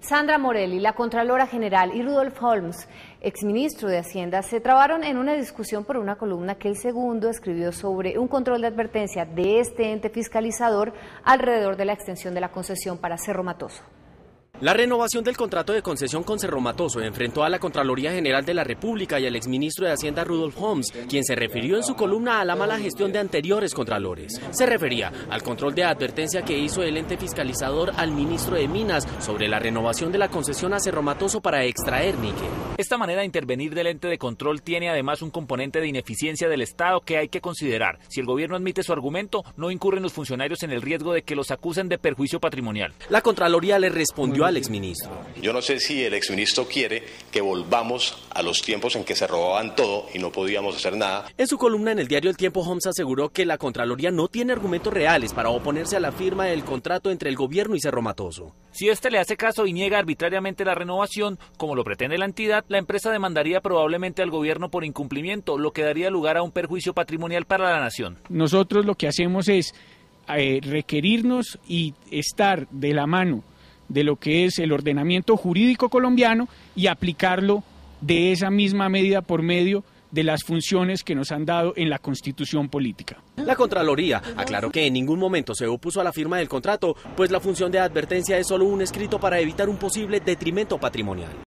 Sandra Morelli, la Contralora General, y Rudolf Holmes, exministro de Hacienda, se trabaron en una discusión por una columna que El Segundo escribió sobre un control de advertencia de este ente fiscalizador alrededor de la extensión de la concesión para Cerro Matoso. La renovación del contrato de concesión con Cerro Matoso enfrentó a la Contraloría General de la República y al exministro de Hacienda Rudolf Holmes, quien se refirió en su columna a la mala gestión de anteriores contralores. Se refería al control de advertencia que hizo el ente fiscalizador al ministro de Minas sobre la renovación de la concesión a Cerro Matoso para extraer níquel. Esta manera de intervenir del ente de control tiene además un componente de ineficiencia del Estado que hay que considerar. Si el gobierno admite su argumento, no incurren los funcionarios en el riesgo de que los acusen de perjuicio patrimonial. La Contraloría le respondió al exministro. Yo no sé si el exministro quiere que volvamos a los tiempos en que se robaban todo y no podíamos hacer nada. En su columna en el diario El Tiempo, Holmes aseguró que la Contraloría no tiene argumentos reales para oponerse a la firma del contrato entre el gobierno y Cerro Matoso. Si éste le hace caso y niega arbitrariamente la renovación, como lo pretende la entidad, la empresa demandaría probablemente al gobierno por incumplimiento, lo que daría lugar a un perjuicio patrimonial para la nación. Nosotros lo que hacemos es requerirnos y estar de la mano de lo que es el ordenamiento jurídico colombiano y aplicarlo de esa misma medida por medio de las funciones que nos han dado en la Constitución política. La Contraloría aclaró que en ningún momento se opuso a la firma del contrato, pues la función de advertencia es solo un escrito para evitar un posible detrimento patrimonial.